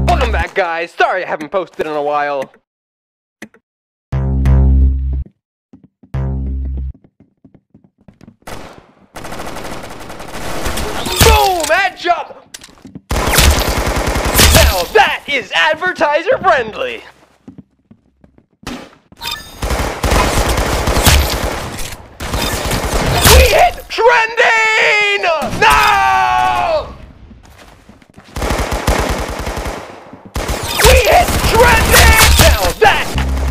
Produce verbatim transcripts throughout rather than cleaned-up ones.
Welcome back, guys. Sorry I haven't posted in a while. Boom! Headshot! Now that is advertiser friendly. We hit trending! No! We hit trending! Now that!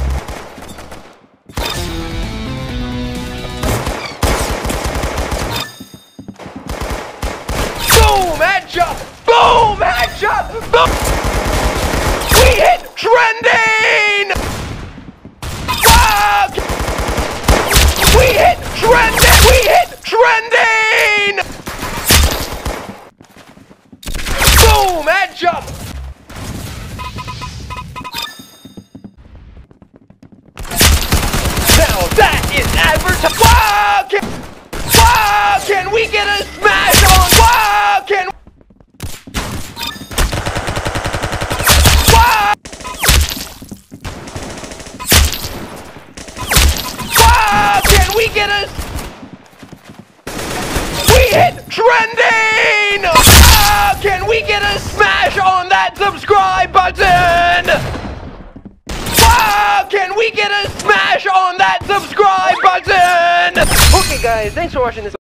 Boom! Headshot! Boom! Headshot! Boom! We hit trending! Fuck! We hit trending! We hit trending! Boom! Headshot! Now that is advertising. Wow! Can, wow! Can we get a smash on? Wow! Can wow! Wow! Can we get a? We hit trending! Wow! Can we get a smash on that subscribe button? Wow! Can we get a smash on that subscribe button? Okay, guys, thanks for watching this.